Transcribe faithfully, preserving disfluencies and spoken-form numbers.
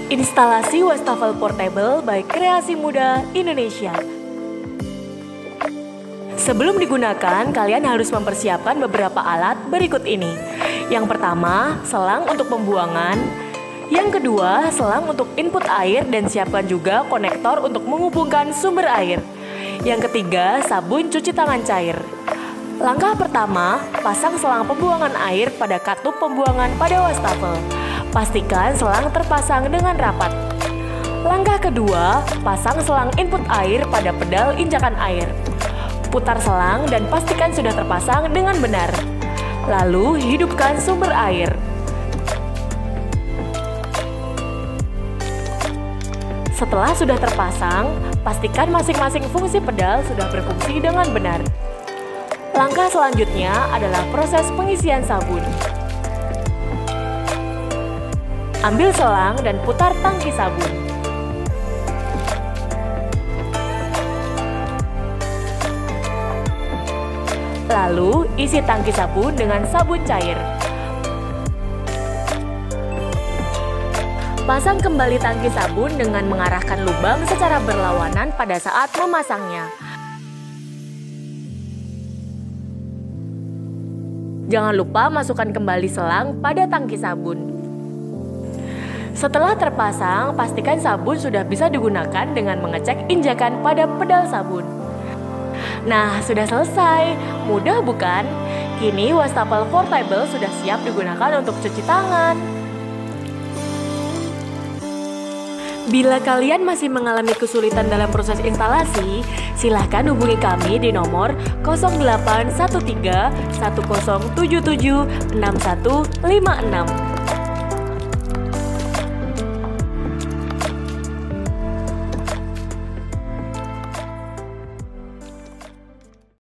Instalasi wastafel portable by Kreasi Muda Indonesia. Sebelum digunakan, kalian harus mempersiapkan beberapa alat berikut ini. Yang pertama, selang untuk pembuangan. Yang kedua, selang untuk input air dan siapkan juga konektor untuk menghubungkan sumber air. Yang ketiga, sabun cuci tangan cair. Langkah pertama, pasang selang pembuangan air pada katup pembuangan pada wastafel. Pastikan selang terpasang dengan rapat. Langkah kedua, pasang selang input air pada pedal injakan air. Putar selang dan pastikan sudah terpasang dengan benar. Lalu hidupkan sumber air. Setelah sudah terpasang, pastikan masing-masing fungsi pedal sudah berfungsi dengan benar. Langkah selanjutnya adalah proses pengisian sabun. Ambil selang dan putar tangki sabun. Lalu, isi tangki sabun dengan sabun cair. Pasang kembali tangki sabun dengan mengarahkan lubang secara berlawanan pada saat memasangnya. Jangan lupa masukkan kembali selang pada tangki sabun. Setelah terpasang, pastikan sabun sudah bisa digunakan dengan mengecek injakan pada pedal sabun. Nah, sudah selesai. Mudah bukan? Kini wastafel portable sudah siap digunakan untuk cuci tangan. Bila kalian masih mengalami kesulitan dalam proses instalasi, silahkan hubungi kami di nomor nol delapan satu tiga satu nol tujuh tujuh enam satu lima enam.